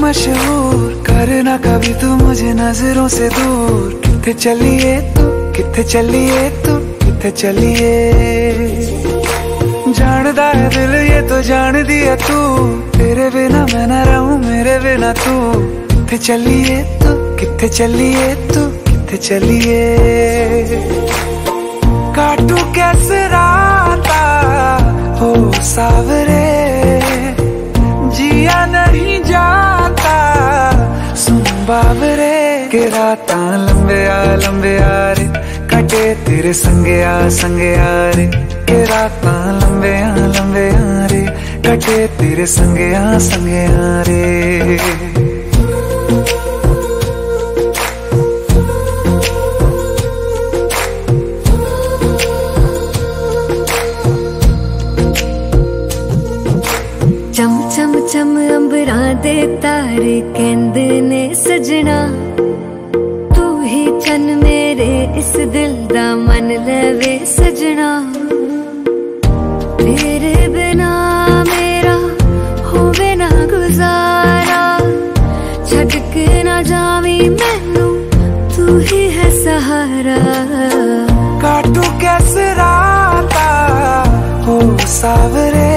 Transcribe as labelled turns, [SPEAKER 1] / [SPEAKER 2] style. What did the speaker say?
[SPEAKER 1] मशहूर, करना कभी तू मुझे नजरों से दूर। किथे चलिए तू, किथे चलिए तू, किथे चलिए। जानदा है दिल ये तो जान दिया तू, तेरे बिना मैं ना रहूं मेरे बिना तू। किथे चलिए तू, किथे चलिए तू, किथे चलिए। काटू कैसे राता हो सावरे, जिया नहीं जाता सुन बाबरे। के राता लंबे आ रे, कटे तेरे संगे आ रे। के राता लंबे आ रे, कटे तेरे संगे आ रे।
[SPEAKER 2] चम चम चम अंबरा दे तारे कहंदे ने सजना, तू ही चन मेरे इस दिल दा मन लवे सजना। तेरे बिना मेरा होवे ना गुजारा, छड़ के ना जावी मैनू तू ही है सहारा।
[SPEAKER 1] काटू कैसे राता हो सावरे,